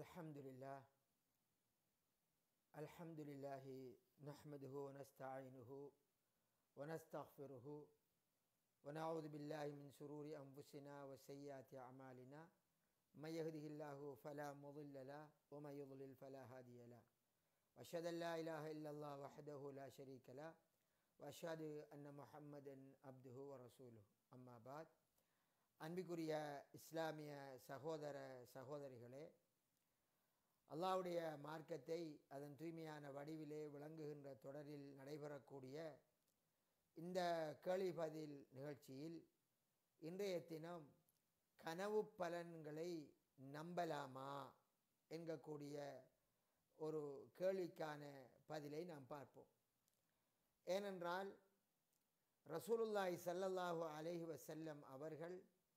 Alhamdulillah, Alhamdulillahi nahmaduhu wa nasta'inuhu wa nastaghfiruhu wa na'udhu billahi min shururi anfusina wa sayyiati a'malina may yahdihillahu fala mudilla lahu wa may yudlil fala hadiya lahu wa ashhadu an la ilaha illallah wahdahu la sharika lahu wa ashhadu anna Muhammadan abduhu wa rasuluhu amma ba'd. அன்பிற்குரிய இஸ்லாமிய சகோதர சகோதரிகளே, அல்லாஹ்வுடைய மார்க்கத்தை அதன் தூய்மையான வடிவிலே விளங்குகின்ற தொடரில் நடைபெறக்கூடிய இந்த கேள்வி பதில் நிகழ்ச்சியில் இன்றைய தினம் கனவு பலன்களை நம்பலாமா என்கக்கூடிய ஒரு கேள்விக்கான பதிலை நாம் பார்ப்போம். ஏனென்றால் ரசூலுல்லாஹி ஸல்லல்லாஹு அலைஹி வஸல்லம் அவர்கள்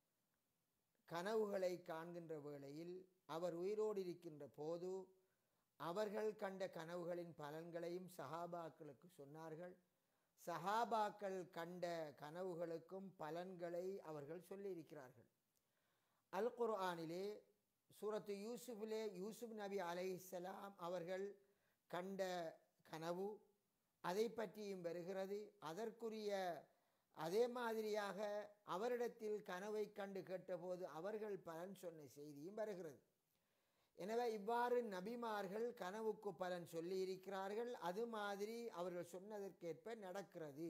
கனவுகளை காண்கின்ற வேளையில் அவர் உயிரோடு இருக்கின்ற போது அவர்கள் கண்ட கனவுகளின் பலன்களையும் சஹாபாக்களுக்கு சொன்னார்கள். சஹாபாக்கள் கண்ட கனவுகளுக்கும் பலன்களை அவர்கள் சொல்லியிருக்கிறார்கள். அல் குர்ஆனிலே சூரத்து யூசுஃபிலே யூசுப் நபி அலைஹிஸ்ஸலாம் அவர்கள் கண்ட கனவு அதை பற்றியும் வருகிறது. அதற்குரிய அதே மாதிரியாக அவரிடத்தில் கனவை கண்டு கேட்டபோது அவர்கள் பலன் சொன்ன செய்தியும் வருகிறது. எனவே இவ்வாறு நபிமார்கள் கனவுக்கு பலன் சொல்லி இருக்கிறார்கள். அது மாதிரி அவர்கள் சொன்னதற்கேற்ப நடக்கிறது.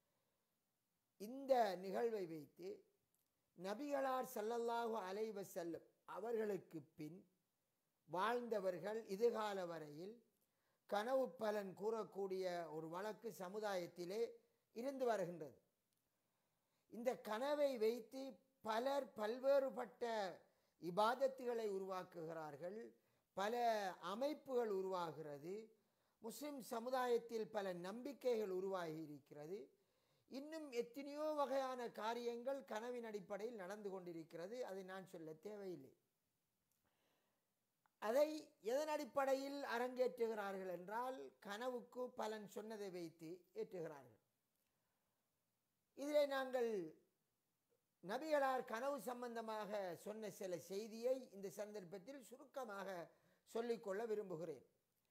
இந்த நிகழ்வை வைத்து நபிகளார் ஸல்லல்லாஹு அலைஹி வஸல்லம் அவர்களுக்கு பின் வாழ்ந்தவர்கள் இதுகால வரையில் கனவு பலன் கூறக்கூடிய ஒரு வழக்கு சமுதாயத்திலே இருந்து வருகின்றது. இந்த கனவை வைத்து பலர் பல்வேறுபட்ட இபாதத்துகளை உருவாக்குகிறார்கள். பல அமைப்புகள் உருவாகிறது. முஸ்லிம் சமுதாயத்தில் பல நம்பிக்கைகள் உருவாகி இருக்கிறது. இன்னும் எத்தனையோ வகையான காரியங்கள் கனவின் அடிப்படையில் நடந்து கொண்டிருக்கிறது. அதை நான் சொல்ல தேவையில்லை. அதை எதன் அடிப்படையில் அரங்கேற்றுகிறார்கள் என்றால் கனவுக்கு பலன் சொன்னதை வைத்து ஏற்றுகிறார்கள். இதில் நாங்கள் நபிகளார் கனவு சம்பந்தமாக சொன்ன சில செய்தியை இந்த சந்தர்ப்பத்தில் சுருக்கமாக சொல்லிக்கொள்ள விரும்புகிறேன்.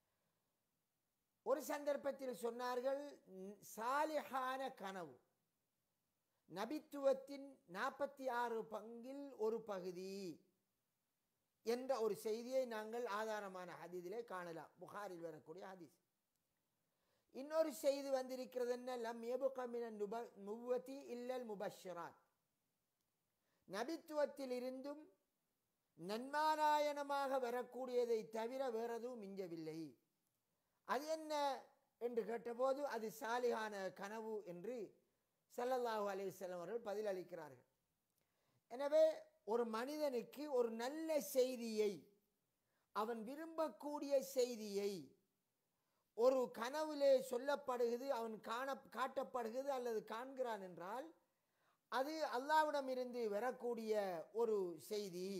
ஒரு சந்தர்ப்பத்தில் சொன்னார்கள், சாலிஹான கனவு நபித்துவத்தின் 46 பங்கில் ஒரு பகுதி என்ற ஒரு செய்தியை நாங்கள் ஆதாரமான ஹதீஸிலே காணலாம். புகாரில் வரக்கூடிய ஹதீஸ். இன்னொரு செய்தி வந்திருக்கிறது என்ன, லம் யபக மினன் நுபுவதி இல்லல் முபஷ்ஷராத், நபித்துவத்தில் இருந்தும் நன்மாராயணமாக வரக்கூடியதை தவிர வேறெதுவும் மிஞ்சவில்லை. அது என்ன என்று கேட்டபோது அது சாலிஹான கனவு என்று ஸல்லல்லாஹு அலைஹி வஸல்லம் அவர்கள் பதிலளிக்கிறார்கள். எனவே ஒரு மனிதனுக்கு ஒரு நல்ல செய்தியை, அவன் விரும்பக்கூடிய செய்தியை ஒரு கனவிலே சொல்லப்படுகிறது, அவன் காட்டப்படுகிறது அல்லது காண்கிறான் என்றால் அது அல்லாஹ்விடம் இருந்து வரக்கூடிய ஒரு செய்தி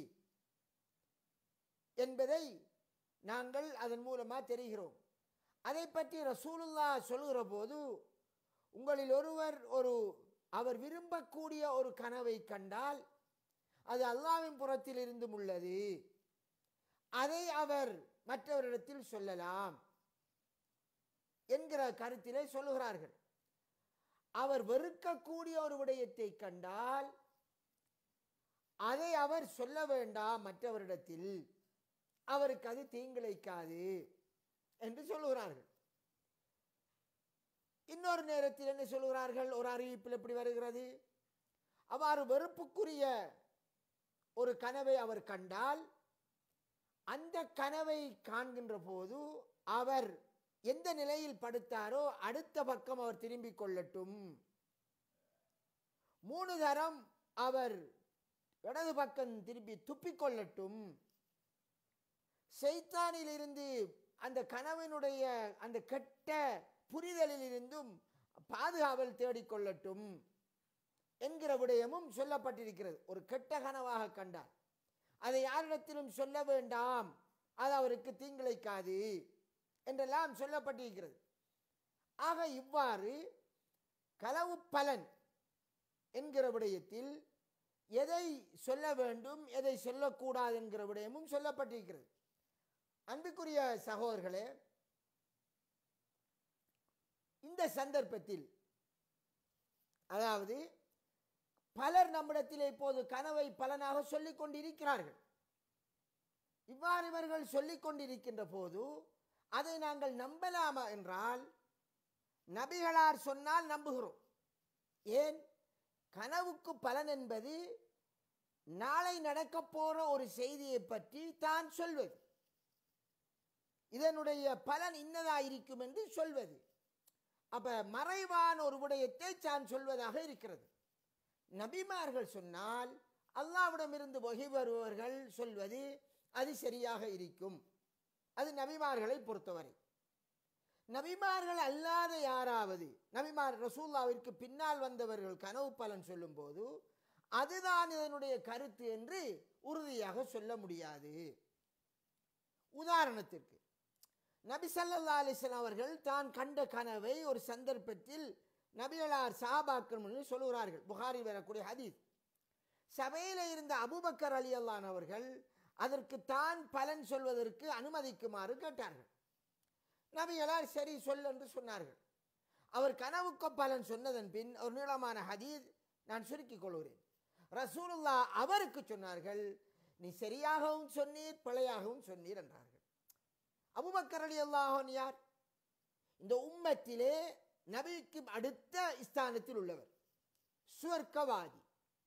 என்பதை நாங்கள் அதன் மூலமாக தெரிகிறோம். அதை பற்றி ரசூலுல்லாஹ் சொல்கிற போது, உங்களில் ஒருவர் அவர் விரும்பக்கூடிய ஒரு கனவை கண்டால் அது அல்லாஹ்வின் புறத்தில் இருந்தும் உள்ளது, அதை அவர் மற்றவரிடத்தில் சொல்லலாம் என்கிற கருத்திலே சொல்லுகிறார்கள். அவர் வெறுக்கக்கூடிய ஒரு விடயத்தை கண்டால் அதை அவர் சொல்ல வேண்டாம் மற்றவரிடத்தில், அவருக்கு அது தீங்கிழைக்காது என்று சொல்லுகிறார்கள். இன்னொரு நேரத்தில் என்ன சொல்லுகிறார்கள், ஒரு அறிவிப்பில் எப்படி வருகிறது, அவ்வாறு வெறுப்புக்குரிய ஒரு கனவை அவர் கண்டால் அந்த கனவை காண்கின்ற போது அவர் எந்த நிலையில் படுத்தாரோ அடுத்த பக்கம் அவர் திரும்பிக் கொள்ளட்டும், 3 தரம் அவர் இடது பக்கம் திரும்பி துப்பிக்கொள்ளட்டும், ஷைத்தானில் இருந்து அந்த கனவினுடைய அந்த கெட்ட புரிதலில் இருந்தும் பாதுகாவல் தேடிக்கொள்ளட்டும் என்கிற விடயமும் சொல்லப்பட்டிருக்கிறது. ஒரு கெட்ட கனவாக கண்டால் அதை யாரிடத்திலும் சொல்ல வேண்டாம், அது அவருக்கு தீங்கிழைக்காது என்றெல்லாம் சொல்லப்பட்டிருக்கிறது. ஆக இவ்வாறு கனவு பலன் என்கிற விடயத்தில் எதை சொல்ல வேண்டும் எதை சொல்லக்கூடாது என்கிற விடயமும் சொல்லப்பட்டிருக்கிறது. அன்புக்குரிய சகோதரர்களே, இந்த சந்தர்ப்பத்தில் அதாவது பலர் நம்மிடத்தில் இப்போது கனவை பலனாக சொல்லிக் கொண்டிருக்கிறார்கள். இவ்வாறு இவர்கள் சொல்லிக் கொண்டிருக்கின்ற போது அதை நாங்கள் நம்பலாமா என்றால், நபிகளார் சொன்னால் நம்புகிறோம். ஏன்? கனவுக்கு பலன் என்பது நாளை நடக்க போற ஒரு செய்தியை பற்றி தான் சொல்வது, இதனுடைய பலன் இன்னதாயிருக்கும் என்று சொல்வது. அப்ப மறைவான ஒரு விடயத்தை தான் சொல்வதாக இருக்கிறது. நபிமார்கள் சொன்னால் அல்லாஹ்விடமிருந்து வஹி வருபவர்கள் சொல்வது அது சரியாக இருக்கும். அது நபிமார்களை பொறுத்தவரை. நபிமார்கள் அல்லாத யாராவது, நபிமார் ரசூலுல்லாஹ்விற்கு பின்னால் வந்தவர்கள் கனவு பலன் சொல்லும் போது அதுதான் இதனுடைய கருத்து என்று உறுதியாக சொல்ல முடியாது. உதாரணத்திற்கு நபி ஸல்லல்லாஹு அலைஹி வஸல்லம் அவர்கள் தான் கண்ட கனவை ஒரு சந்தர்ப்பத்தில் நபிகளார் சஹாபாக்கள் முன்னில் சொல்கிறார்கள். புகாரி வரக்கூடிய ஹதீஸ். சபையில் இருந்த அபூபக்கர் ரலியல்லாஹு அன்ஹு அவர்கள் அதற்கு தான் பலன் சொல்வதற்கு அனுமதிக்குமாறு கேட்டார்கள். நபிகளார் சரி சொல் என்று சொன்னார்கள். அவர் கனவுக்கு பலன் சொன்னதன் பின் ஒரு நீளமான ஹதீஸ் நான் சுருக்கிக் கொள்கிறேன். ரசூலுல்லாஹ் அவருக்கு சொன்னார்கள், நீ சரியாகவும் சொன்னீர் பிழையாகவும் சொன்னீர் என்றார்கள். அபூபக்கர் ரலியல்லாஹு அன்ஹு யார்? இந்த உம்மத்திலே நபிக்கு அடுத்த ஸ்தானத்தில் உள்ளவர், சுவர்க்கவாதி.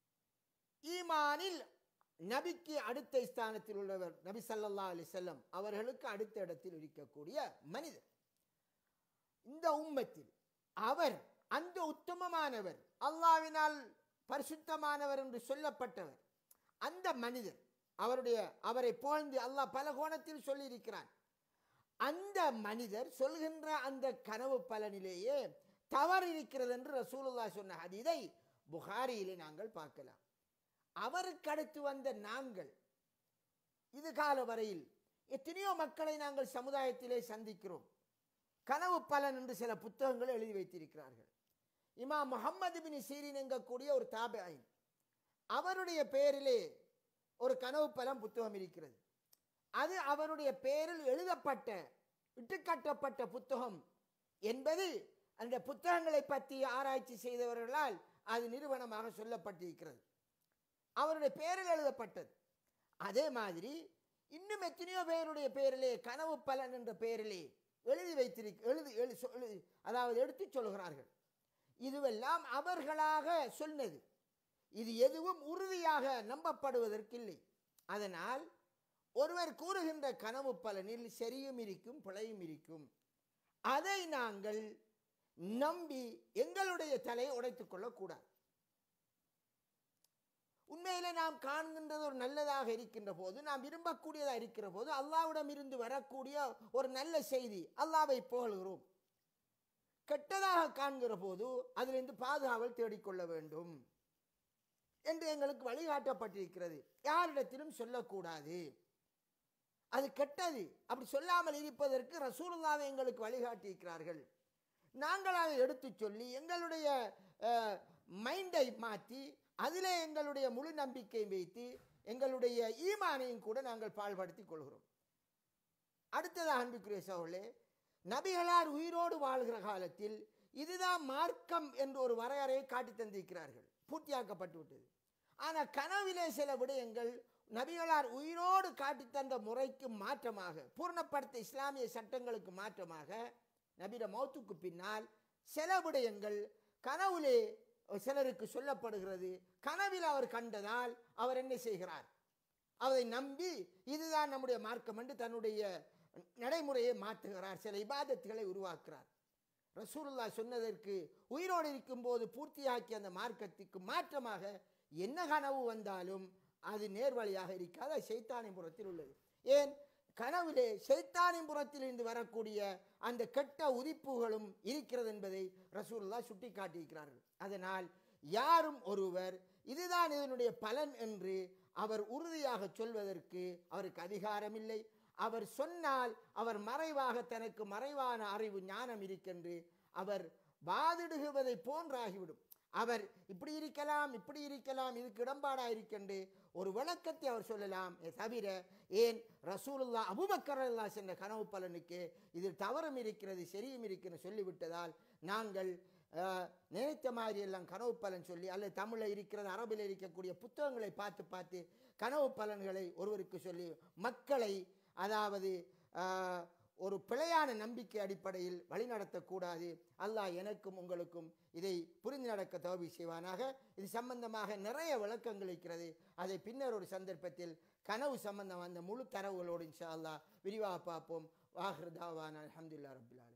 ஈமானில் நபிக்கு அடுத்த ஸ்தானத்தில் உள்ளவர், நபி ஸல்லல்லாஹு அலைஹி வஸல்லம் அவர்களுக்கு அடுத்த இடத்தில் இருக்கக்கூடிய மனிதர். இந்த உம்மத்தில் அவர் அந்த உத்தமமானவர், அல்லாஹ்வினால் பரிசுத்தமானவர் என்று சொல்லப்பட்டவர். அந்த மனிதர் அவரை புகழ்ந்து அல்லாஹ் பல கோணத்தில் சொல்லி இருக்கிறார். அந்த மனிதர் சொல்கின்ற அந்த கனவு பலனிலேயே தவறு இருக்கிறது என்று ரசூலுல்லாஹ் சொன்ன ஹதீஸை புகாரியிலே நாங்கள் பார்க்கலாம். அவருக்கு அடுத்து வந்த நாங்கள் இது கால வரையில் எத்தனையோ மக்களை நாங்கள் சமுதாயத்திலே சந்திக்கிறோம். கனவு பலன் என்று சில புத்தகங்களை எழுதி வைத்திருக்கிறார்கள். இமாம் முஹம்மது பின் சீரின் என்கக்கூடிய ஒரு தாபிஈன், அவருடைய பெயரிலே ஒரு கனவு பலன் புத்தகம் இருக்கிறது. அது அவருடைய பெயரில் எழுதப்பட்ட இட்டுக்கட்டப்பட்ட புத்தகம் என்பது அந்த புத்தகங்களை பற்றி ஆராய்ச்சி செய்தவர்களால் அது நிறுவனமாக சொல்லப்பட்டிருக்கிறது. அவருடைய பெயரில் எழுதப்பட்டது. அதே மாதிரி இன்னும் எத்தனையோ பேருடைய பெயரிலே கனவு பலன் என்ற பெயரிலே அதாவது எடுத்து சொல்கிறார்கள். இதுவெல்லாம் அவர்களாக சொன்னது. இது எதுவும் உறுதியாக நம்பப்படுவதற்கில்லை. அதனால் ஒருவர் கூறுகின்ற கனவு பலனில் சரியும் இருக்கும் பிழையும் இருக்கும். அதை நாங்கள் நம்பி எங்களுடைய தலையை உடைத்துக் கொள்ளக்கூடாது. உண்மையிலே நாம் காண்கின்றது ஒரு நல்லதாக இருக்கின்ற போது, நாம் விரும்பக்கூடியதாக இருக்கிற போது, அல்லாஹ்விடம் இருந்து வரக்கூடிய ஒரு நல்ல செய்தி, அல்லாஹ்வை புகழ்கிறோம். கெட்டதாக காண்கிற போது அதிலிருந்து பாதுகாவல் தேடிக்கொள்ள வேண்டும் என்று எங்களுக்கு வழிகாட்டப்பட்டிருக்கிறது. யாரிடத்திலும் சொல்லக்கூடாது, அது கெட்டது. அப்படி சொல்லாமல் இருப்பதற்கு ரசூலுல்லாஹ் எங்களுக்கு வழிகாட்டியிருக்கிறார்கள். நாங்கள் அதை எடுத்து சொல்லி எங்களுடைய மைண்டை மாற்றி அதிலே எங்களுடைய முழு நம்பிக்கை வைத்து எங்களுடைய ஈமானையும் கூட நாங்கள் பாழ்படுத்திக் கொள்கிறோம். அடுத்ததாக அன்புக்குரிய சகோதரர்களே, நபிகளார் உயிரோடு வாழ்கிற காலத்தில் இதுதான் மார்க்கம் என்று ஒரு வரையறையை காட்டி தந்திருக்கிறார்கள், பூர்த்தியாக்கப்பட்டு விட்டது. ஆனால் கனவிலே சில விடயங்கள் நபிகளார் உயிரோடு காட்டி தந்த முறைக்கு மாற்றமாக, பூர்ணப்படுத்த இஸ்லாமிய சட்டங்களுக்கு மாற்றமாக, நபிட மௌத்துக்கு பின்னால் சில விடயங்கள் கனவுலே சிலருக்கு சொல்லப்படுகிறது. கனவில் அவர் கண்டதால் அவர் என்ன செய்கிறார், அதை நம்பி இதுதான் நம்முடைய மார்க்கம் என்று தன்னுடைய நடைமுறையை மாற்றுகிறார், சில இபாதத்துகளை உருவாக்குகிறார். ரசூலுல்லாஹ் சொன்னதற்கு உயிரோடு இருக்கும் போது பூர்த்தியாக்கிய அந்த மார்க்கத்துக்கு மாற்றமாக என்ன கனவு வந்தாலும் அது நேர்வழியாக இருக்காது, அது ஷைத்தானின் புறத்தில் உள்ளது. ஏன்? கனவிலே ஷைத்தானின் புறத்தில் இருந்து வரக்கூடிய அந்த கெட்ட உதிப்புகளும் இருக்கிறது என்பதை ரசூலுல்லாஹ் சுட்டி காட்டியிருக்கிறார்கள். அதனால் யாரும் ஒருவர் இதுதான் இதனுடைய பலன் என்று அவர் உறுதியாக சொல்வதற்கு அவருக்கு அதிகாரம் இல்லை. அவர் சொன்னால் அவர் மறைவாக தனக்கு மறைவான அறிவு ஞானம் இருக்கின்று அவர் வாதிடுவதை போன்றாகிவிடும். அவர் இப்படி இருக்கலாம் இப்படி இருக்கலாம் இதுக்கு இடம்பாடா இருக்கின்று ஒரு விளக்கத்தை அவர் சொல்லலாம். தவிர ஏன் ரசூலுல்லாஹ் அபூபக்கர் ரலியல்லாஹு சென்ற கனவு பலனுக்கு இது தவறும் இருக்கிறது சரியும் இருக்கிறது சொல்லிவிட்டதால் நாங்கள் நினைத்த மாதிரி எல்லாம் கனவு பலன் சொல்லி அல்லது தமிழில் இருக்கிறது அரபில் இருக்கக்கூடிய புத்தகங்களை பார்த்து பார்த்து கனவு பலன்களை ஒருவருக்கு சொல்லி மக்களை அதாவது ஒரு பிழையான நம்பிக்கை அடிப்படையில் வழிநடத்தக்கூடாது. அல்லாஹ் எனக்கும் உங்களுக்கும் இதை புரிந்து நடக்க தௌஃபீக் செய்வானாக. இது சம்பந்தமாக நிறைய விளக்கங்கள் இருக்கிறது. அதை பின்னர் ஒரு சந்தர்ப்பத்தில் கனவு சம்பந்தம் அந்த முழு தரவுகளோடு இன்ஷா அல்லாஹ் விரிவாக பார்ப்போம். வாஹிர் தாவானா அல்ஹம்துலில்லாஹி ரப்பில் ஆலமீன்.